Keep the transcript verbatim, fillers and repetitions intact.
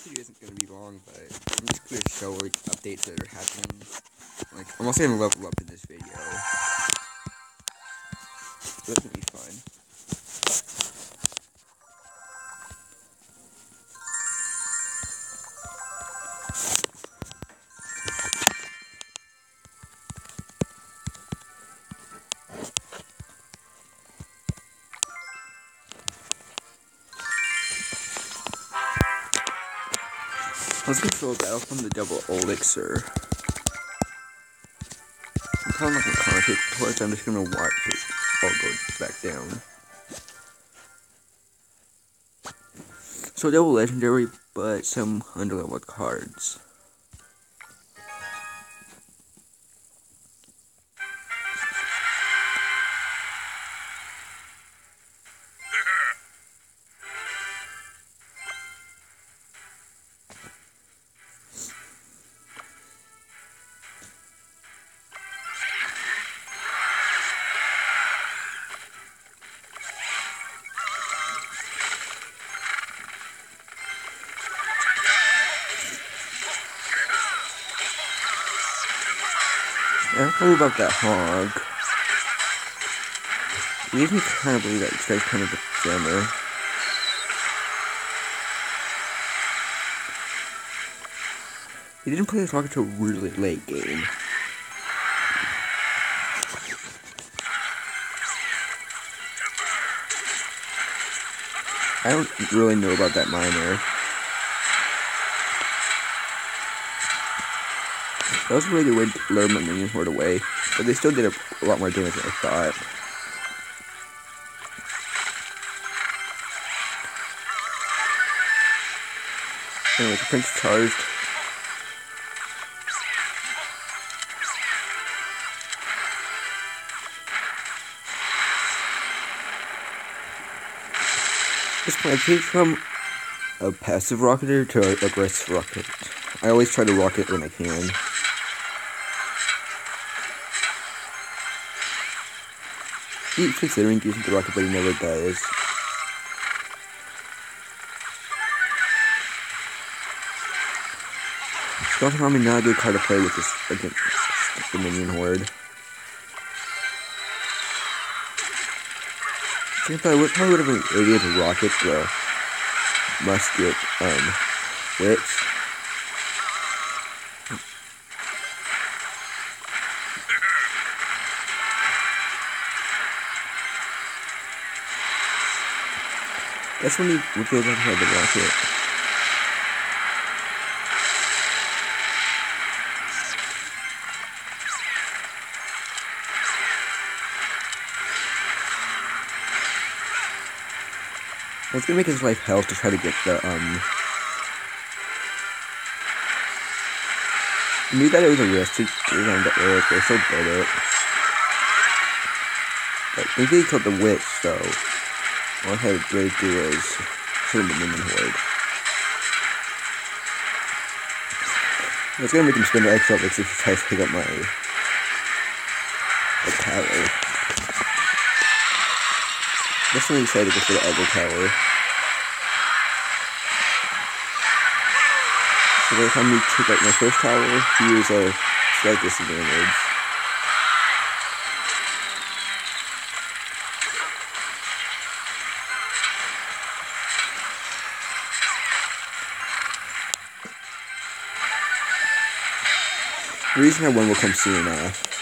video isn't going to be long, but I'm just going to show like updates that are happening. Like, I'm also going to level up in this video. So that's going to be fun. Let's control battle from the double elixir. I'm kind of not going to commentate towards, I'm just going to watch it all go back down. So double legendary, but some underleveled cards. I don't know about that hog. It makes me kind of believe that this guy's kind of a jammer. He didn't play this hog until really late game. I don't really know about that miner. That was a really good way to lure my minion horde away, but they still did a, a lot more damage than I thought. Anyway, the prince charged. This point, I changed from a passive rocketer to an aggressive rocket. I always try to rocket when I can. He's considering using the rocket, but he never does. Skeleton Army not a good card to play with this against the minion horde. I think I would probably would have been able to rocket the musket um witch. That's when he would feel like he had the rocket. I was gonna make his life hell to try to get the, um... I knew that it was a risk to get on the earth, but I still did it. But maybe he killed the witch, so... all I had to really do was kill the minion horde. I was gonna make him spend the extra elixir to try to pick up my... the tower. Definitely excited to go for the other tower. So by the time we took out my first tower, he was a slight disadvantage. The reason I won will come soon enough.